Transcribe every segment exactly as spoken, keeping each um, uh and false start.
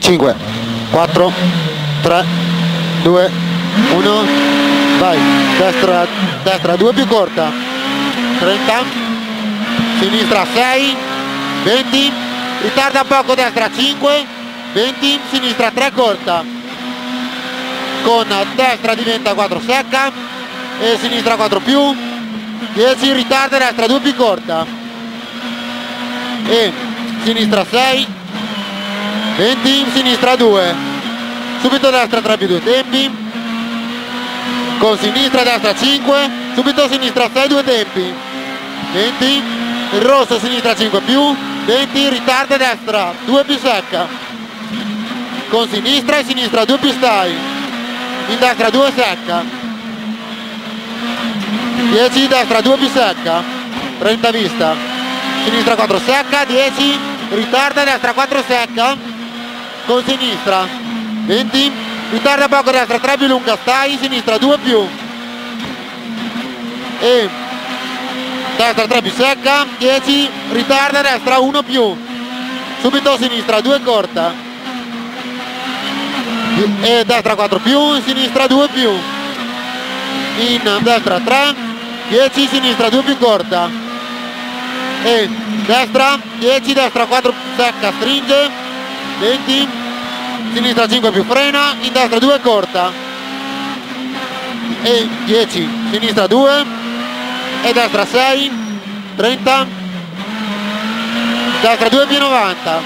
cinque, quattro, tre, due, uno, vai, destra, destra due più corta, trenta, sinistra sei, venti, ritarda poco, destra cinque, venti, sinistra tre corta, con destra diventa quattro secca e sinistra quattro più, dieci, ritarda, destra due più corta e sinistra sei, venti, sinistra due, subito destra tre più due tempi, con sinistra destra cinque, subito sinistra sei due tempi, venti, il rosso sinistra cinque più, venti, ritarda destra due più secca, con sinistra e sinistra due più stai, in destra due secca, dieci, destra due più secca, trenta vista, sinistra quattro secca, dieci, ritarda destra quattro secca, con sinistra, venti, ritarda poco, destra tre più lunga stai, sinistra due più e destra tre più secca, dieci, ritarda destra uno più, subito sinistra due corta e destra quattro più, sinistra due più, in destra tre, dieci, sinistra due più corta e destra dieci, destra quattro secca, stringe, venti, sinistra cinque più frena, in destra due corta e dieci, sinistra due e destra sei, trenta, destra due più novanta,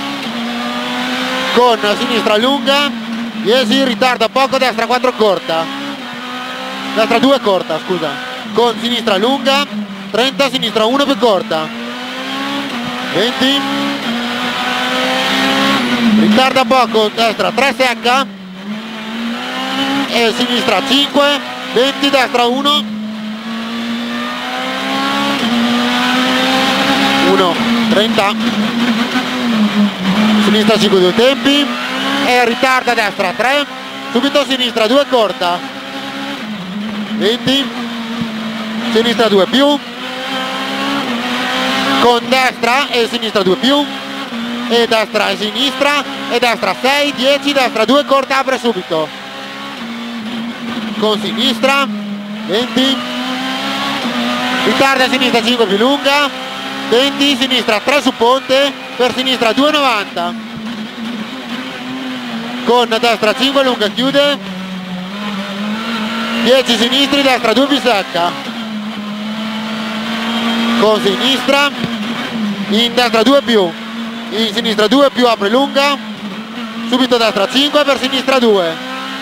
con sinistra lunga, dieci, ritarda poco, destra quattro corta, destra due corta, scusa, con sinistra lunga, trenta, sinistra uno più corta, venti, ritarda poco, destra tre secca e sinistra cinque, venti, destra uno, uno, trenta, sinistra cinque due tempi e ritarda destra tre, subito sinistra due corta, venti, sinistra due più, con destra e sinistra due più e destra e sinistra e destra sei, dieci, destra due corta, apre subito, con sinistra, venti, ritarda sinistra cinque più lunga, venti, sinistra tre su ponte, per sinistra due novanta, con destra cinque lunga chiude, dieci sinistri, destra due più secca, con sinistra, in destra due più, in sinistra due più, apre lunga, subito destra cinque, per sinistra due,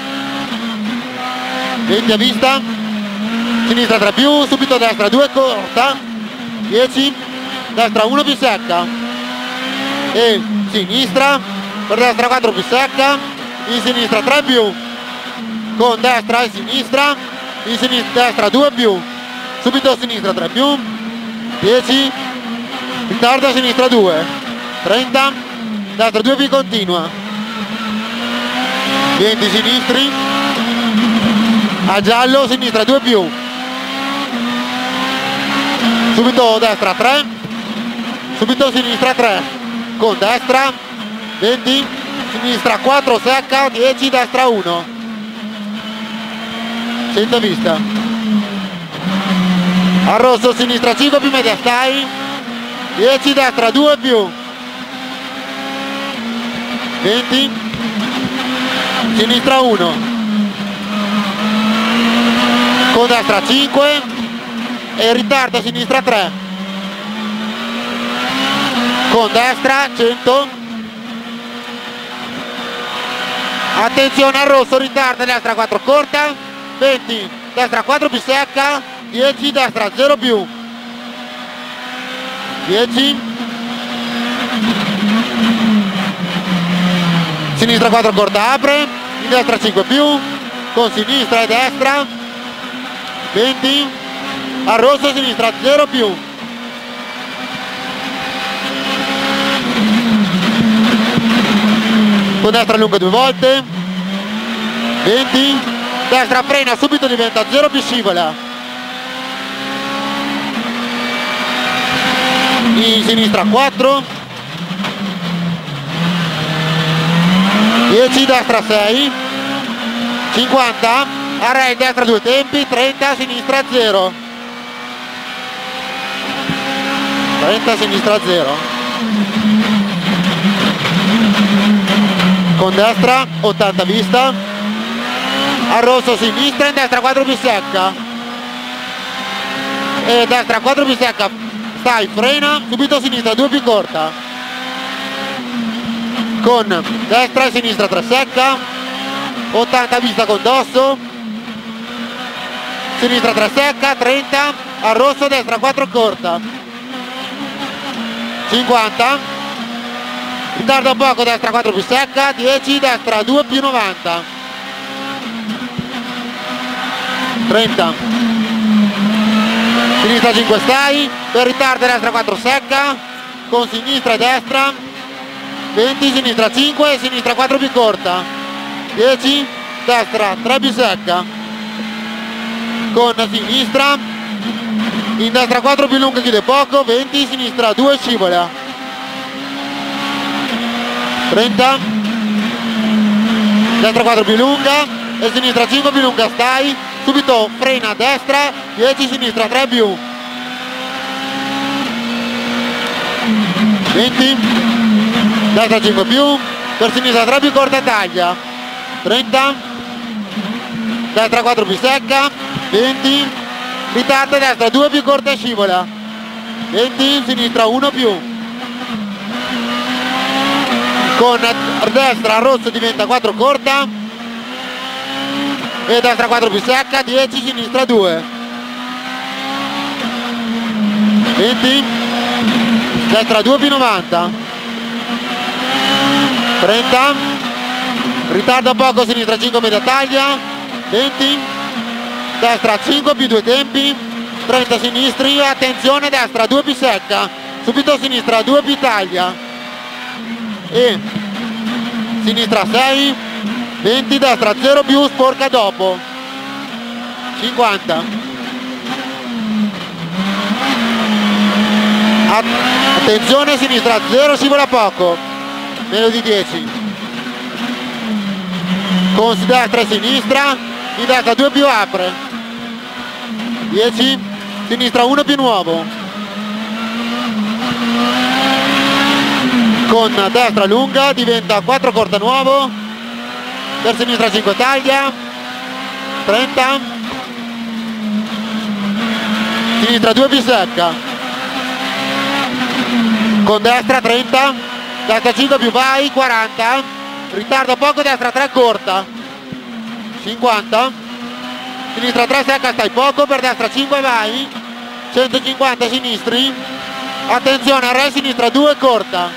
venti a vista, sinistra tre più, subito destra due corta, dieci, destra uno più secca e sinistra, per destra quattro più secca, in sinistra tre più, con destra e sinistra, in sinistra destra due più, subito sinistra tre più, dieci, ritarda sinistra due, trenta, destra due più continua, venti sinistri, a giallo, sinistra due più, subito destra tre, subito sinistra tre, con destra, venti, sinistra quattro secca, dieci, destra uno, cento vista, a rosso sinistra cinque più media stai, dieci, destra due più, venti, sinistra uno, con destra cinque e ritarda sinistra tre, con destra cento, attenzione al rosso, ritarda destra quattro corta, venti, destra quattro più secca, dieci, destra zero più, dieci, sinistra quattro corta, apre, in destra cinque più, con sinistra e destra, venti, a rosso sinistra zero più, con destra lunga due volte, venti, destra frena, subito diventa zero più scivola, in sinistra quattro, dieci, destra sei, cinquanta, array destra due tempi, trenta, sinistra zero, trenta, sinistra zero, con destra ottanta vista, a rosso sinistra, in destra quattro più secca, e destra quattro più secca, stai, frena, subito sinistra due più corta, con destra e sinistra tre secca, ottanta vista con dosso, sinistra tre secca, trenta, a rosso, destra quattro corta, cinquanta, ritarda un poco, destra quattro più secca, dieci, destra due più novanta, trenta, sinistra cinque stai, per ritardo destra quattro secca, con sinistra e destra, venti, sinistra cinque, sinistra quattro più corta, dieci, destra tre più secca, con sinistra, in destra quattro più lunga chiude poco, venti, sinistra due scivola, trenta, destra quattro più lunga e sinistra cinque più lunga stai, subito frena a destra, dieci, sinistra tre più, venti, destra cinque più, per sinistra tre più corta taglia, trenta, destra quattro più secca, venti, ritarda destra due più corta scivola, venti, sinistra uno più, con destra rosso diventa quattro corta e destra quattro più secca, dieci, sinistra due, venti, destra due più novanta, trenta, ritarda poco, sinistra cinque media taglia, venti, destra cinque più due tempi, trenta sinistri, attenzione destra due più secca, subito sinistra due più taglia e sinistra sei, venti, destra zero più, sporca dopo, cinquanta, attenzione sinistra zero, scivola poco, meno di dieci, con destra e sinistra, in destra due più apre, dieci, sinistra uno più nuovo, con destra lunga diventa quattro corta nuovo, per sinistra cinque taglia, trenta, sinistra due più secca, con destra trenta, destra cinque più vai, quaranta, ritarda poco, destra tre corta, cinquanta, sinistra tre secca stai poco, per destra cinque vai, centocinquanta sinistri, attenzione array sinistra due corta,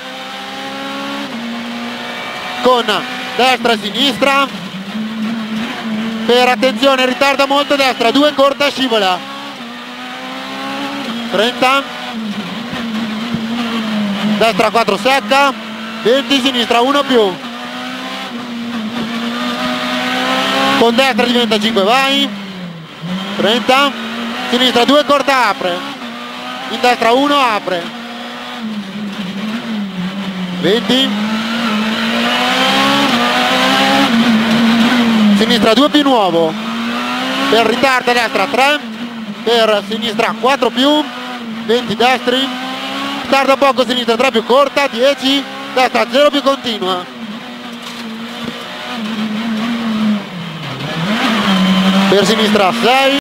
con destra e sinistra, per attenzione ritarda molto destra due corta scivola, trenta, destra quattro secca, venti, sinistra uno più, con destra diventa cinque vai, trenta, sinistra due corta apre, in destra uno apre, venti, sinistra due più nuovo, per ritardo destra tre, per sinistra quattro più, venti destri, tarda poco sinistra tre più corta, dieci, destra zero più continua, per sinistra sei,